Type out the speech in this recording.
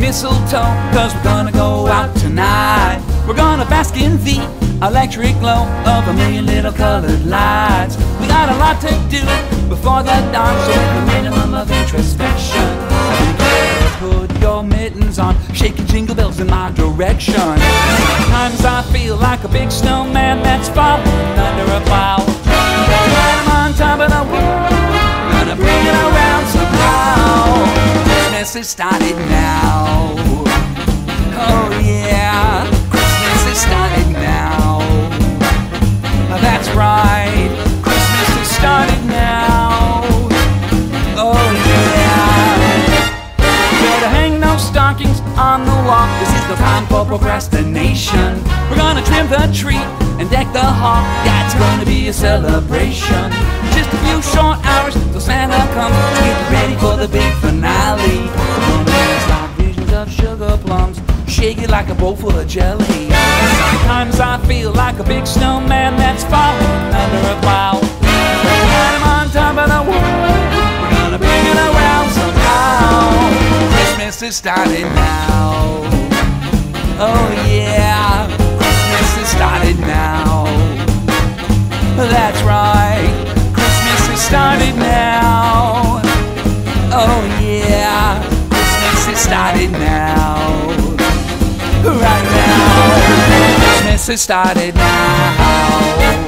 mistletoe, 'cause we're gonna go out tonight. We're gonna bask in the electric glow of a million little colored lights. We got a lot to do before the dawn, so with a minimum of introspection, I think you put your mittens on, shaking jingle bells in my direction. Sometimes I feel like a big snowman that's falling under a cloud. I'm on top of the world, gonna bring it around somehow. Christmas has started now. Oh yeah, Christmas has started now. That's right, Christmas has started now. Oh yeah. Better hang those stockings on the wall. This is the time for procrastination. We're gonna trim the tree and deck the hall. Yeah, it's gonna be a celebration. Just a few short hours till Santa comes to get ready for the big finale. We're gonna dance like visions of sugar plums, shake it like a bowl full of jelly. Sometimes I feel like a big snowman that's falling under a cloud. I'm on top of the world, we're gonna bring it around somehow. Christmas has started now. Oh yeah, Christmas has started now. That's right, Christmas has started now. Oh yeah, Christmas has started now. Right now, Christmas has started now.